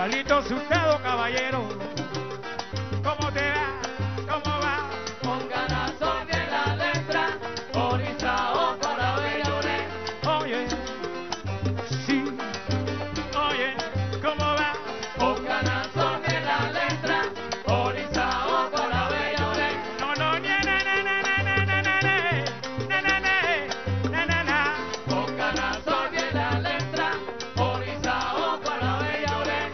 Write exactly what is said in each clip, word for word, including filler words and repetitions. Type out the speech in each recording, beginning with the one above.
Carlito Hurtado, caballero. ¿Cómo te va? ¿Cómo va? Con ganas son de la letra, Orizao con la bella Orén. Oye, sí. Oye, ¿cómo va? Con ganas son de la letra, Orizao con la bella Orén. No, no, na, na, na, na, na, na, na, na, na, na, na, na, na. Con ganas son de la letra, Orizao con la bella Orén.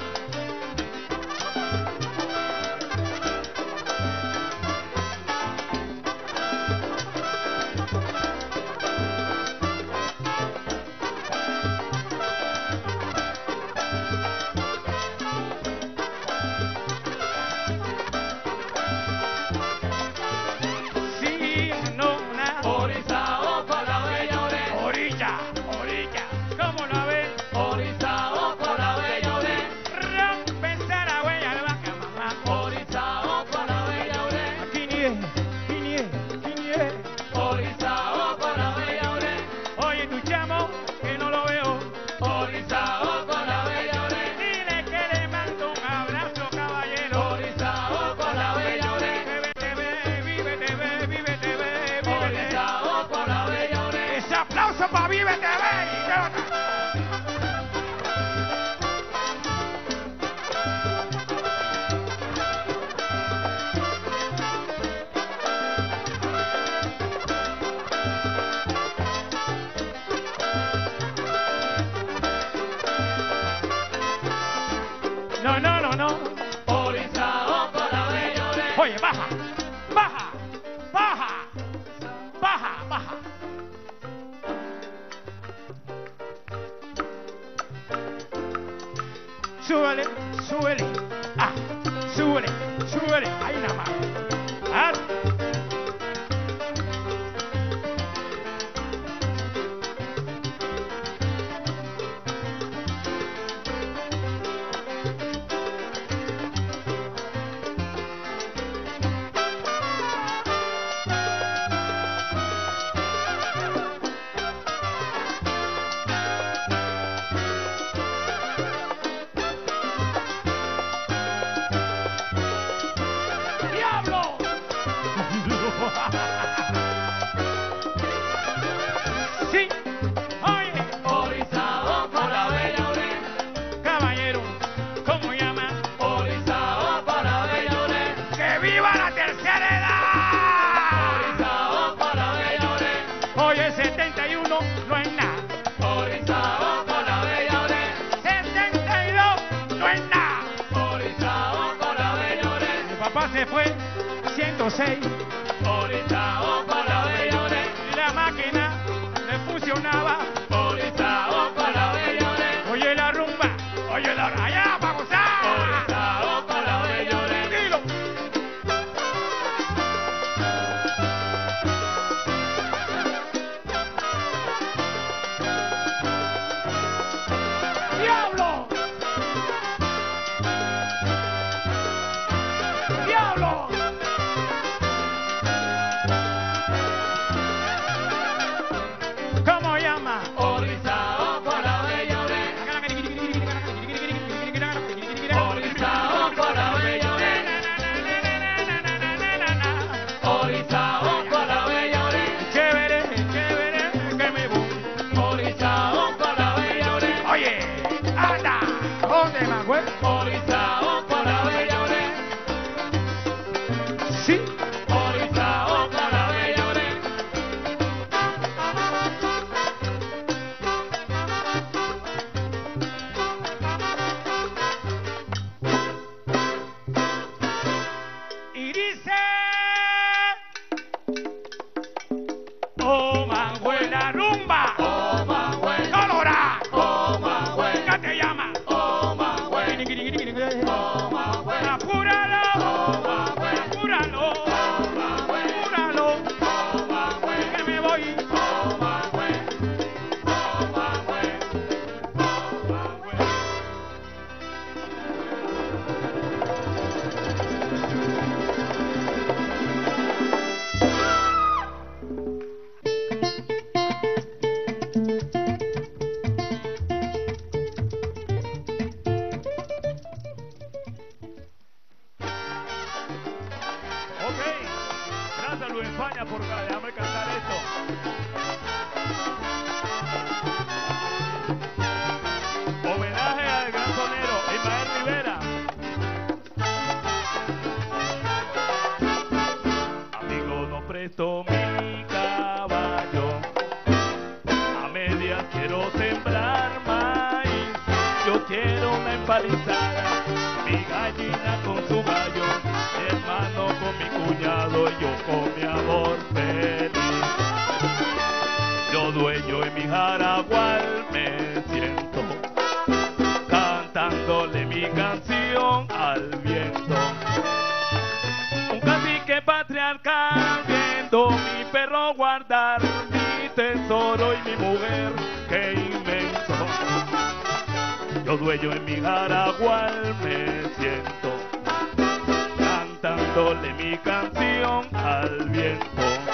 Sí, no, na. Orizao con la bella Orén. Orilla, orilla. ¿Cómo la ves? Orizao con la bella Orén. Rompense la huella de vaca, mamá. Orizao con la bella Orén. Quinie, quinie, quinie. Orizao con la bella Orén. Oye, tu chamo, que no lo veo. Orizao con la bella Orén. Dile que le mando un abrazo, caballero. Orizao con la bella Orén. Vive T V, vive T V, vive T V, vive T V. Orizao con la bella Orén. Ese aplauso para Vive T V. No, no, no, no. Orizao con la bella Orén. Oye, baja, baja, baja, baja, baja. Súbele, súbele, ah, súbele, súbele, ahí nada más. Ah. ¡Diablo! Sí, oye, Orizao con la bella Orén. caballero, ¿cómo llama? Orizao con la bella Orén. ¡Que viva la tercera edad! Orizao con la bella Orén. Oye, setenta y uno no es nada. Orizao con la bella Orén. setenta y dos no es nada. Orizao con la bella Orén. Mi papá se fue, ciento seis. Orizao con la bella Orén. Y la máquina me funcionaba. Orizao con la bella Orén. Oye, la rumba, oye, la allá para gozar. Orizao con la bella Orén. Dilo. ¡Diablo! ¡Diablo! ¿Cómo llama? Orizao con la bella Orén. Orizao con la bella Orén. Orizao con la bella Orén. Chévere, chévere, que me voy. Orizao con la bella Orén. Oye, anda, ¿dónde más, güey? Orizao con la bella Orén. Sí. Orizao con la bella Orén. Y dice, oh, Manuel, la rumba, Oh, Manuel. colorada, Oh, Manuel. ¿qué te llama? Oh, Manuel. Oh, Ok. Gracias Luis España por dejarme cantar esto. Homenaje al gran sonero Ismael Rivera. Amigo, no presto mi caballo. A medias quiero sembrar maíz. Yo quiero una empalizada. Mi gallina con su gallo. Mi hermano con mi cuñado. Y yo con mi amor feliz. Yo dueño en mi jaragual me siento, cantándole mi canción al viento. Un cacique patriarcal viendo mi perro guardar mi tesoro y mi mujer, qué inmenso. Yo dueño en mi jaragual me siento, cantándole mi canción al viento.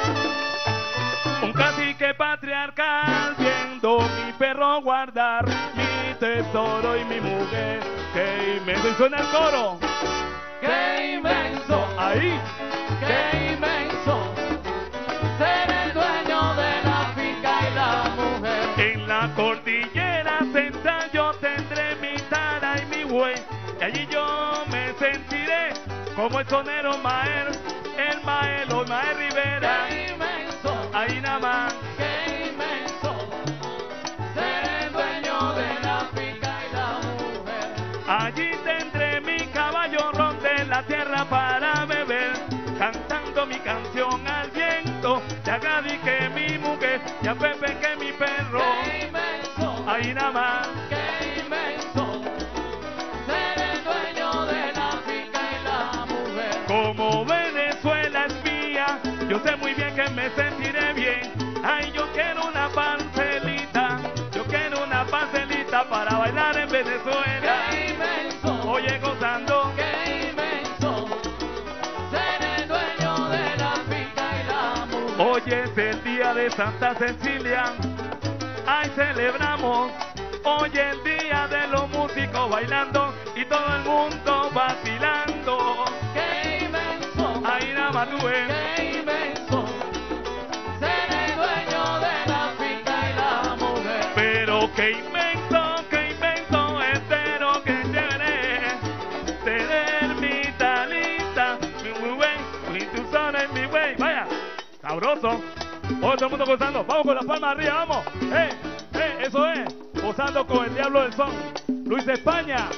Un cacique patriarcal viendo mi perro guardar mi tesoro y mi mujer, qué inmenso. Y suena el coro. ¡Qué inmenso! Ahí. ¡Qué inmenso! Ser el dueño de la finca y la mujer. En la cordillera central yo tendré mi tara y mi buey, y allí yo me sentiré como el sonero Maer, el Maelo, Maer Rivera. ¡Qué inmenso! Ahí nada más. ¡Qué inmenso! Ser el dueño de la finca y la mujer. Allí tendré mi caballo ronde la tierra para beber, cantando mi canción al viento. Y a Gadi que mi mujer, y a Pepe que mi perro. ¡Qué inmenso! Ahí nada más. ¡Qué inmenso! Ser el dueño de la finca y la mujer. Como Venezuela es mía, yo sé muy bien que me sentiré bien. Ay, yo quiero una parcelita, yo quiero una parcelita para bailar en Venezuela. ¡Qué inmenso! Oye, gozando. ¡Qué inmenso! Ser el dueño de la finca y la mujer. Hoy es el día de Santa Cecilia, ay, celebramos. Hoy es el día de los músicos bailando y todo el mundo vacilando. ¡Qué inmenso! Ahí nada más tú ves. ¡Qué inmenso! Ser el dueño de la finca y la mujer. Pero qué inmenso, qué inmenso, espero que chévere tener mi talita, mi muy buen, mi tu zona en mi güey. Vaya, sabroso. Todo el mundo gozando. Vamos con las palmas arriba, vamos. Eh, eh, eso es. Gozando con el diablo del son. Luis España.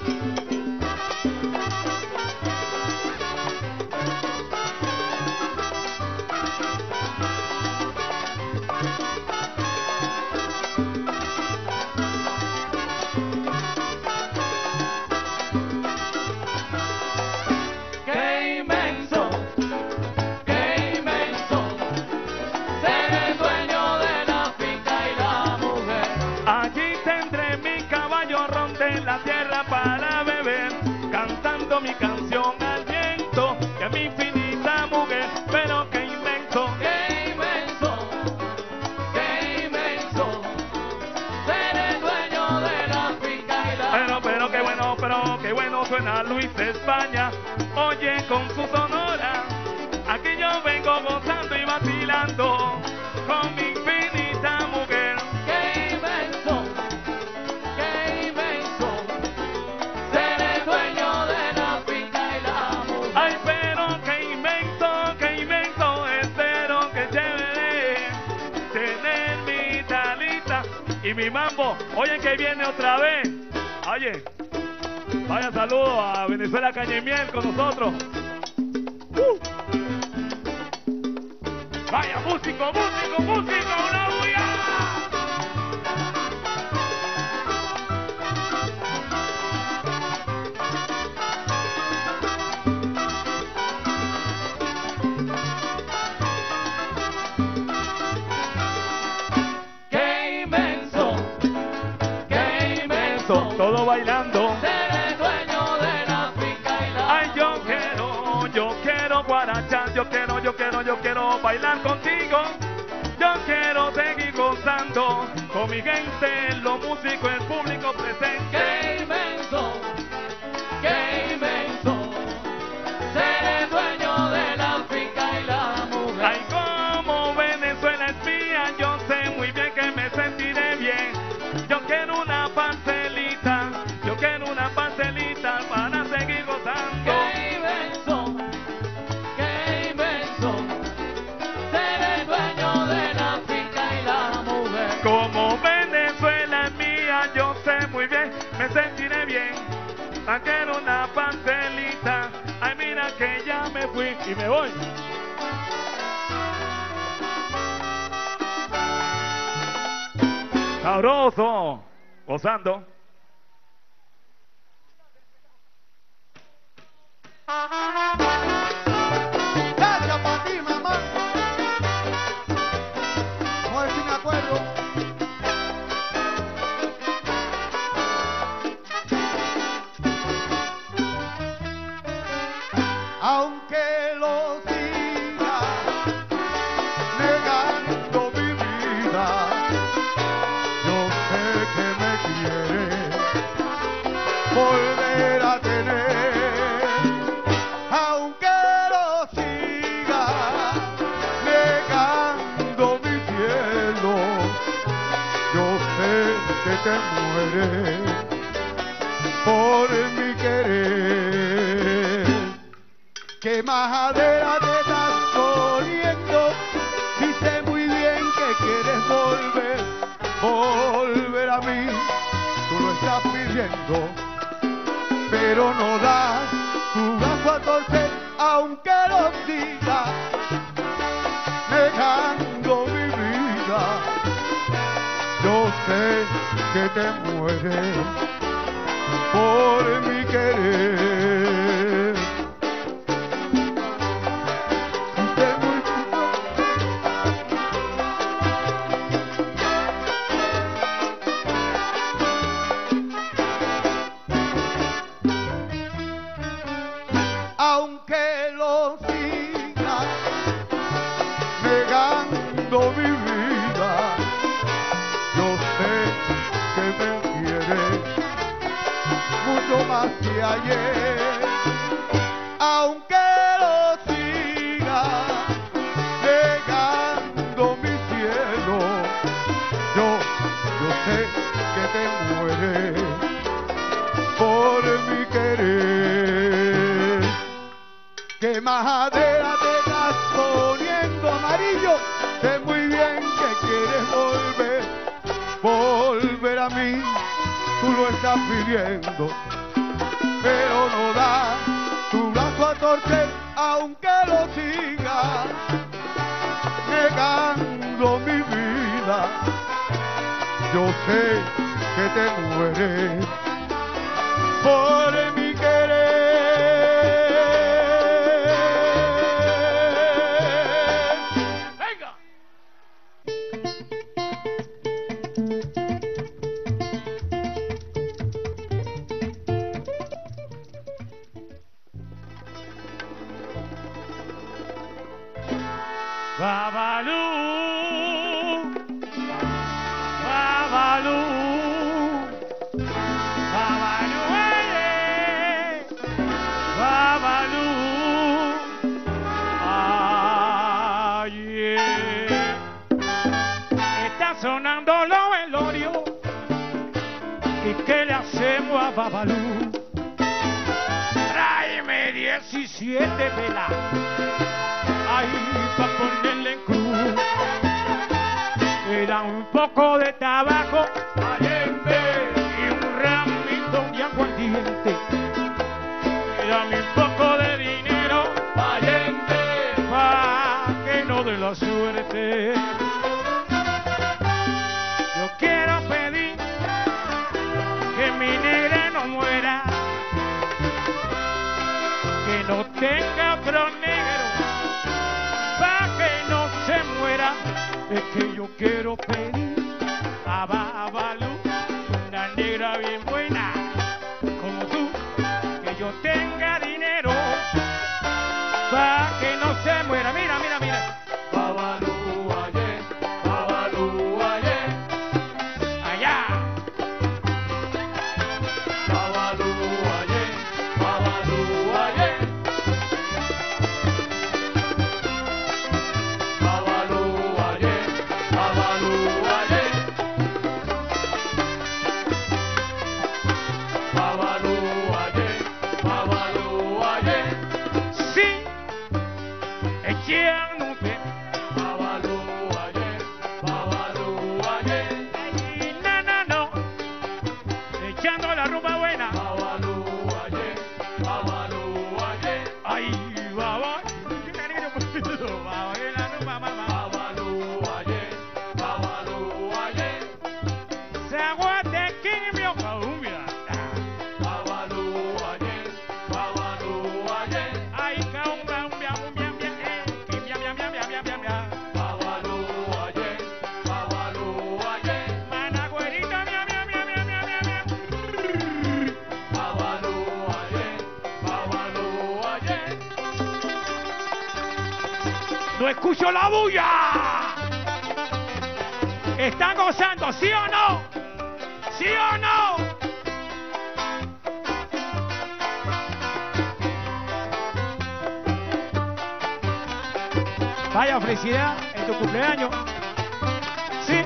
¡Qué inmenso! ¡Qué inmenso! Ser el dueño de la finca y la mujer. Allí tendré mi caballo ronde la tierra para beber, cantando mi canción al viento y a mi infinita mujer. Pero qué inmenso. ¡Qué inmenso! ¡Qué inmenso! Ser el dueño de la finca y la Pero, pero mujer. qué bueno, pero qué bueno suena Luis España. Oye con su sonora, aquí yo vengo gozando y vacilando con mi infinita mujer. ¡Qué inmenso! ¡Qué inmenso! Ser el dueño de la finca y la mujer. Ay, pero qué inmenso, qué inmenso, espero que chévere tener mi talita y mi mambo. Oye que viene otra vez. Oye, vaya saludo a Venezuela Caña y Miel con nosotros. Uh. Vaya, músico, músico, músico, una bulla. ¡Qué inmenso! ¡Qué inmenso! Todo bailando. Ser el dueño de la finca y la Ay, yo quiero, yo quiero guarachar, yo quiero, yo quiero, yo quiero bailar contigo. Yo quiero seguir gozando con mi gente, los músicos, el público presente. ¡Qué inmenso! ¡Qué inmenso! Ser el dueño de la finca me sentiré bien. Quiero una pastelita. Ay, mira que ya me fui y me voy. Sabroso, gozando. Gracias para ti, mamá. Vamos a ver si me acuerdo. Aunque lo siga negando mi vida, yo sé que me quiere volver a tener. Aunque lo siga negando mi cielo, yo sé que te mueres por mi querer. ¿Qué majadera te estás poniendo? Si sé muy bien que quieres volver, volver a mí. Tú lo estás pidiendo, pero no das tu brazo a torcer, aunque lo sigas negando mi vida. Yo sé que te mueres por mi querer. Aunque lo sigas negando mi vida, yo sé que me quieres mucho más que ayer. Aunque lo sigas negando mi cielo, yo, yo sé que te mueres por mi querer. ¿Qué majadera te estás poniendo, amarillo? Sé muy bien que quieres volver, volver a mí. Tú lo estás pidiendo, pero no das tu brazo a torcer, aunque lo sigas negando mi vida. Yo sé que te mueres por mi querer. Babalú, Babalú, Babalú, eh, Babalú, ay, eh. Está sonando los velorios, ¿y qué le hacemos a Babalú? Tráeme diecisiete velas, ay, pa' ponerle en cruz. Era un poco de tabaco, alembe, y un ramito de aguardiente. Dame un poco de dinero, alembe, pa' que no dé la suerte. Yo quiero pedir que mi negra no muera, que no tenga otro negro, pa' que no se muera. Es que yo quiero pedir a Babalú una negra bien buena como tú, que yo tenga dinero pa' que no se muera. Mira, mira, mira. Babalú ayer, Babalú ayer, Allá. Babalú ayer, Babalú ayer, Babalú ayer, Babalú ayer, Babalú ayer, Babalú No escucho la bulla. ¿Están gozando, sí o no? ¿Sí o no? Vaya felicidad en tu cumpleaños. Sí.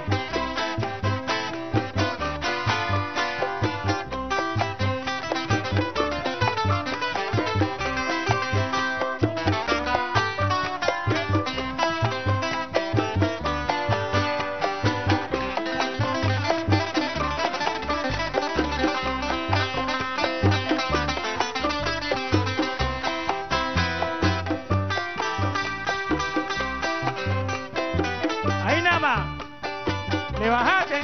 Ahí nada más. Le bajaste.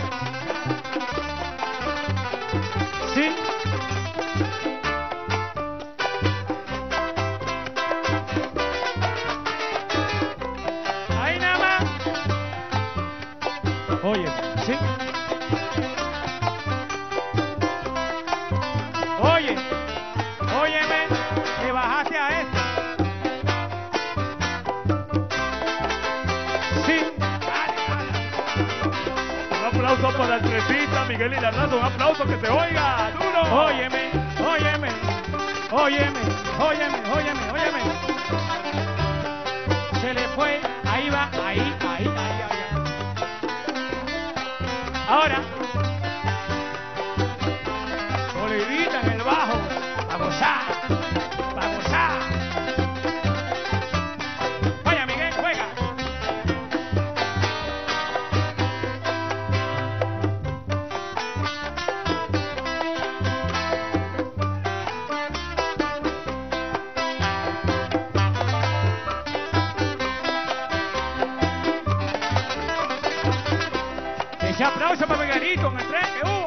Sí. Ahí nada más. Oye, sí. Oye, óyeme, le bajaste a esto. Sí. Dale, dale. Un aplauso para el trepista, Miguel y la raza, un aplauso que se oiga, duro. Óyeme, óyeme, óyeme, óyeme, óyeme, óyeme. Se le fue, ahí va, ahí, ahí, ahí, ahí. Ahora, Olivita en el bajo, a gozar, a gozar. Vaya, Miguel, juega. Ese aplauso para Miguelito en el tren que hubo.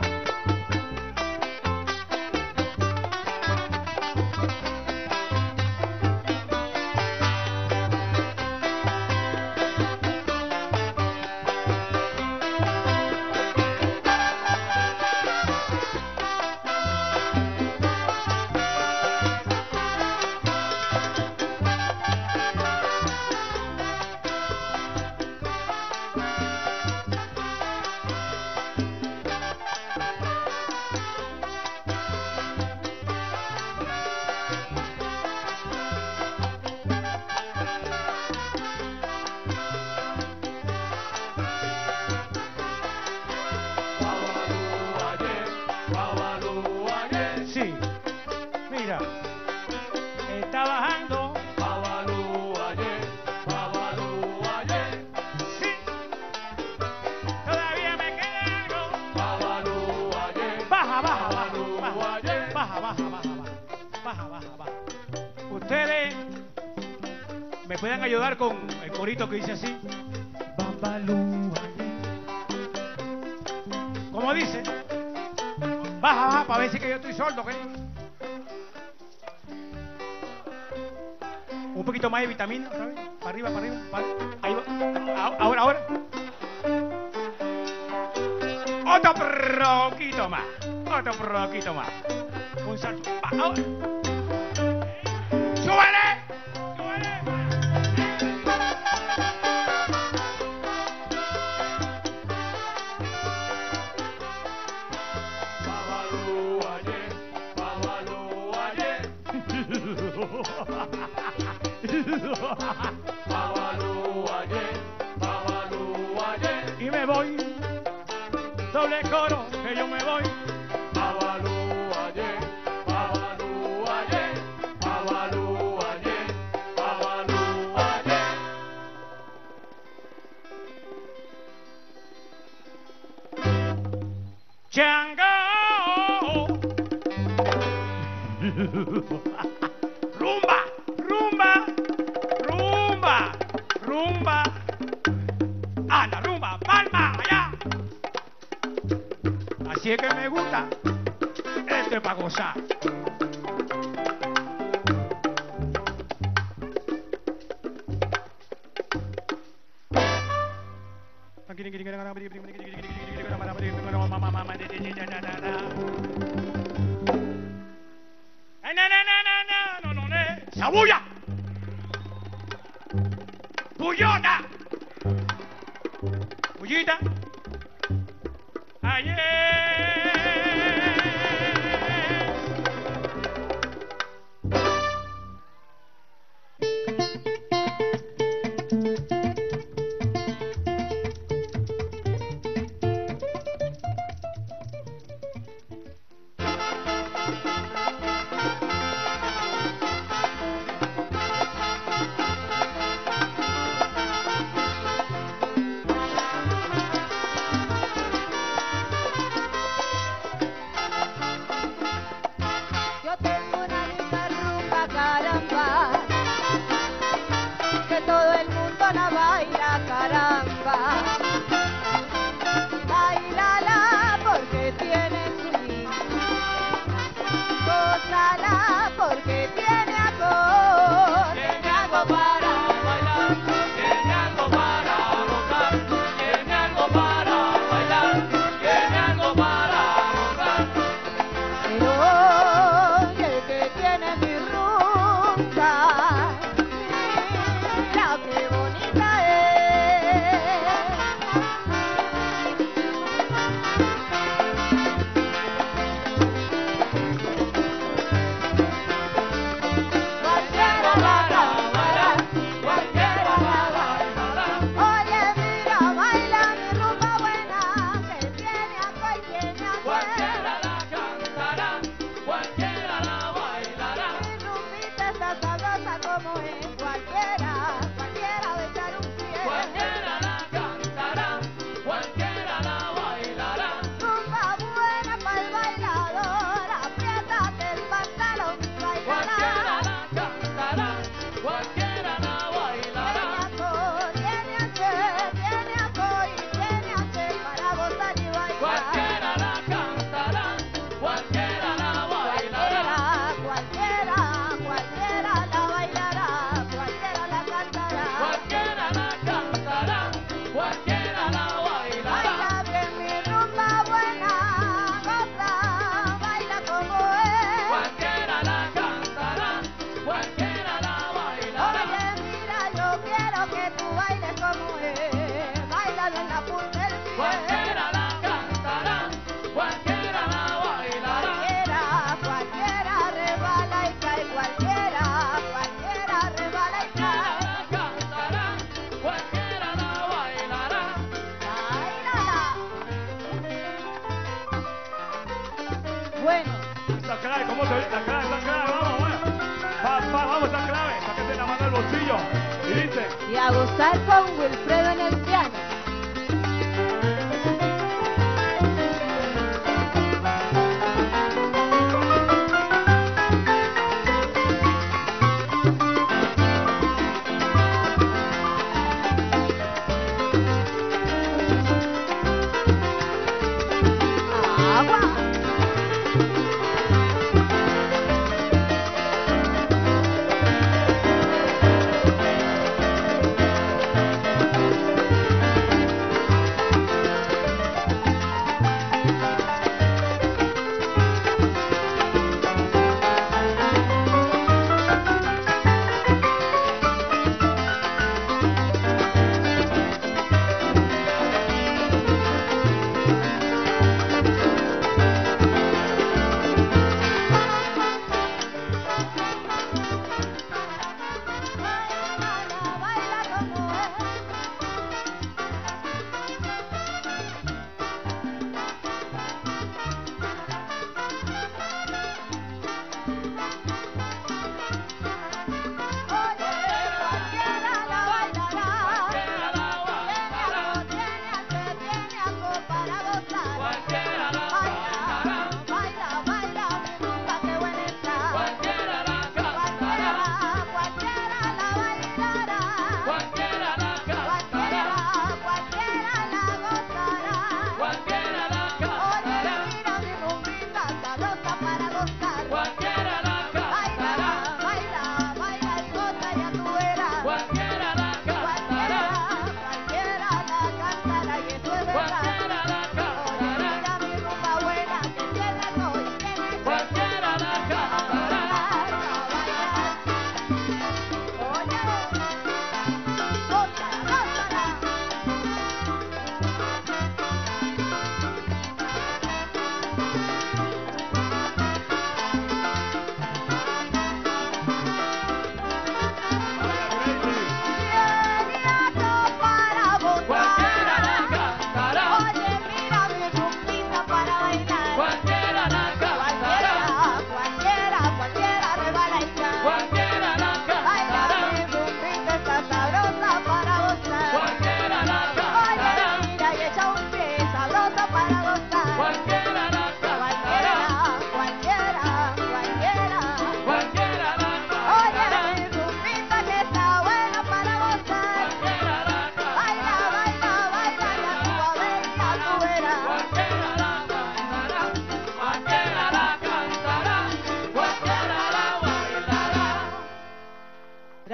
Sí, mira, está bajando. Sí, todavía me queda algo. Baja, baja, baja, baja, baja, baja, baja, baja, baja, baja. Ustedes me pueden ayudar con el corito que dice así. Babalú, ¿cómo dice? Baja, baja, para ver si que yo estoy sordo, ¿qué? Un poquito más de vitamina, otra vez. Para arriba, para arriba. Para... Ahí va. A- Ahora, ahora. Otro poquito más. Otro poquito más. Un salto. Va, ahora. ¡Súbele! ¡Súbele! Y me voy, doble coro, que yo me voy. Chango. Rumba, rumba, rumba, rumba. Anda, rumba, palma, allá. Así es que me gusta. Esto es para gozar. ¡Sabulla! bullota. Bullita. Ayer. Yo tengo una linda rumba, caramba, que todo el mundo la baila, caramba. Bailala porque tiene swing, gózala porque tiene alcohol. Tiene algo para bailar, tiene algo para gozar, tiene algo para bailar, tiene algo para gozar. Pero el que tiene mi rumba, mira qué bonita es. Cualquiera la bailar, cualquiera la bailar. Oye, mira, baila mi rumba buena, que tiene alcohol y tiene alcohol. Cualquiera la cantará, cualquiera la bailará. Mi rumbita está sabrosa como es, cualquiera, cualquiera de echar un pie. Cualquiera la cantará, cualquiera la bailará. Rumba buena para el bailador, apriétate el pantalón y Cualquiera bailará. la cantará, cualquiera la bailará. Tiene alcohol, tiene alcohol, tiene alcohol y tiene alcohol para gozar y bailar. Cualquiera la cantará, cualquiera la bailará. Cualquiera, cualquiera, cualquiera la bailará, cualquiera la cantará. Cualquiera la cantará, cualquiera la bailará. Baila bien mi rumba buena, goza, baila como es. Cualquiera la cantará, cualquiera la bailará. Oye, mira, yo quiero que tú bailes como es, baila en la punta del pie. Cualquiera la cantará, cualquiera la bailará. Cualquiera, cualquiera rebala y cae, cualquiera, cualquiera rebala y Cualquiera cae. la cantará, cualquiera la bailará. Bailala. Bueno, Esa clave, ¿cómo se ve? La clave, esa clave, vamos, bueno. Pa, pa, vamos, esa clave, sáquese la mano del bolsillo. Y dice, y a gozar con Wilfredo en el piano. Agua.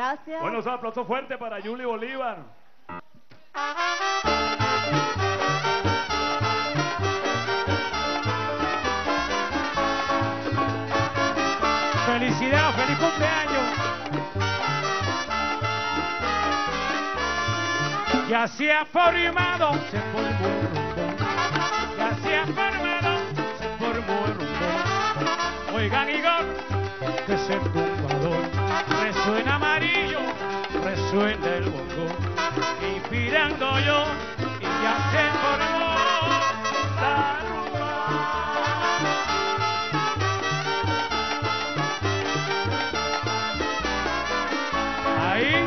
gracias. Buenos aplausos fuertes para Yuli Bolívar. Felicidad, feliz cumpleaños. Ya se ha formado, se formó el rumbo. Ya se ha formado, se formó el rumbo. Oigan, Igor, que es el tumbador. Resuena amarillo, resuena el bongo. Inspirando yo, y ya se formó la rumba. Ahí.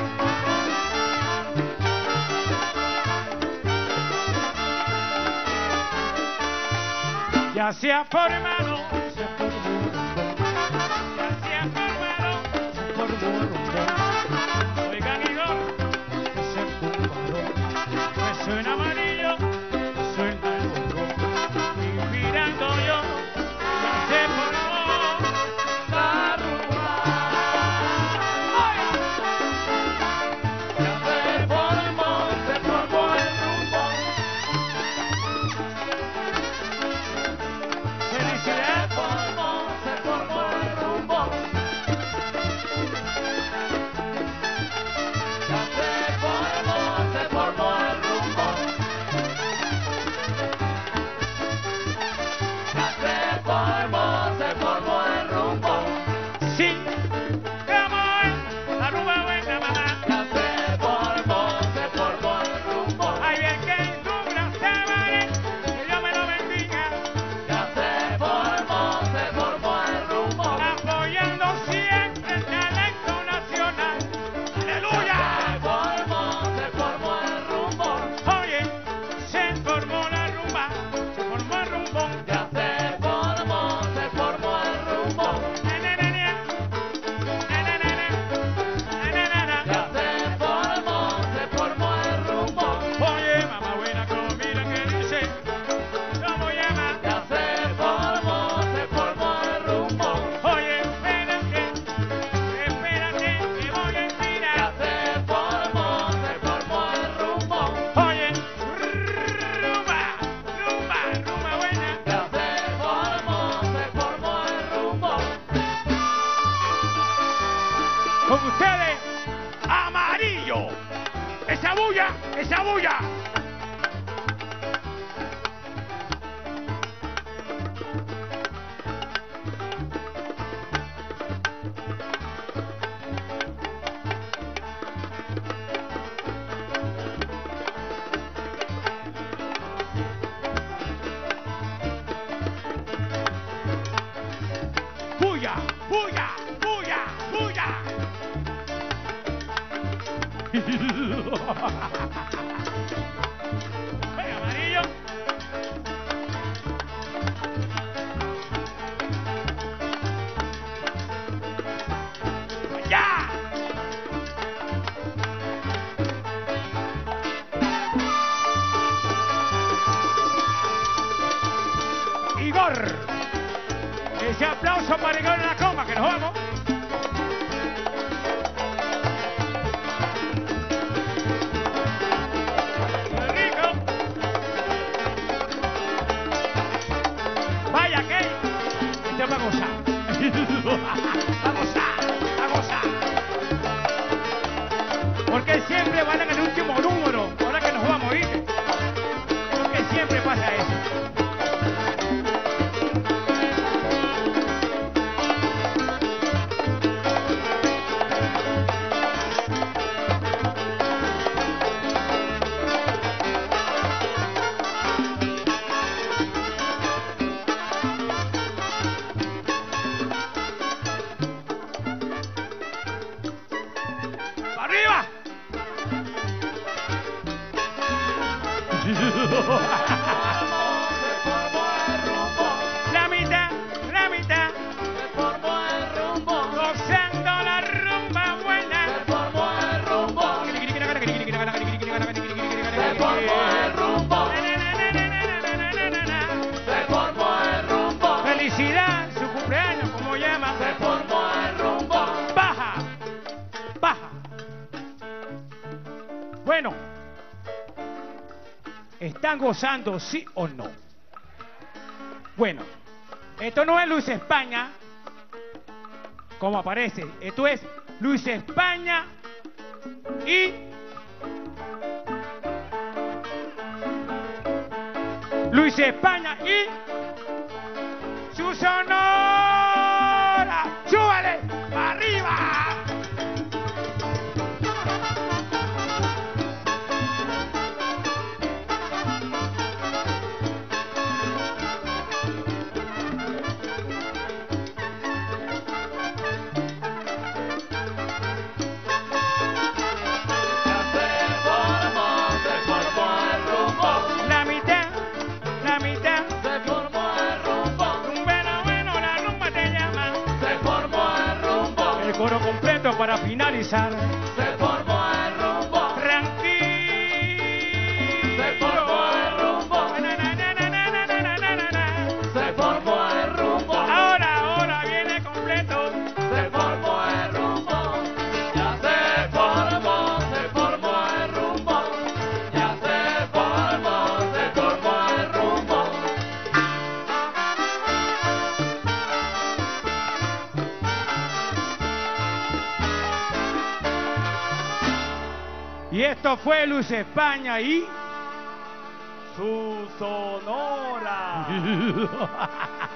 Ya se ha formado, se formó un rumbo. Ya se ha formado, se formó un rumbo. Oigan, Igor, que es el tumbador. Resuena amarillo, suena el bongo. Inspirando yo, ya se formó la rumba. Ya se formó, se formó el rumbo. Felicidad. Se formó, se formó el rumbo. Ya se formó, se formó el rumbo. Ya se formó, se formó el rumbo. Sí, como es la rumba buena, mamá. Ya se formó, se formó el rumbo. Ay, bien que cumpla semana, que Dios me lo bendiga. Ya se formó, se formó el rumbo. Apoyando siempre el talento nacional. ¡Aleluya! Se formó, se formó el rumbo. Oye, se formó la rumba, se formó el rumbo. Ya se formó, se formó el rumbo. Na, na, na, na. Na, na, na, na. Na, na, na, na. Ya se formó, se formó el rumbo. Oye, mamá buena, como mira que dice, ¿cómo llama? Ya se formó, se formó el rumbo. Oye, espérate, espérate, que voy a Ya inspirar. se formó, se formó el rumbo. Oye, rumba, rumba, rumba buena. Ya se formó, se formó el rumbo. Con ustedes, amarillo. Esa bulla, esa bulla. Bulla, bulla, bulla, bulla. Venga, amarillo. ¡Ya! Igor. Ese aplauso para Igor en la coma, que nos vamos. Bueno, ¿están gozando sí o no? Bueno, esto no es Luis España, como aparece. Esto es Luis España y Luis España y su Sonora. ¡Súbale! ¡Arriba! Coro completo para finalizar. Se formó el rumbo. Tranquilo. Se formó el rumbo. Na, na, na, na, na, na, na, na, na, na. Se formó el rumbo. Ahora, ahora viene completo. Se formó el rumbo. Ya se formó, se formó el rumbo. Ya se formó, se formó el rumbo. Y esto fue Luis España y Su Sonora.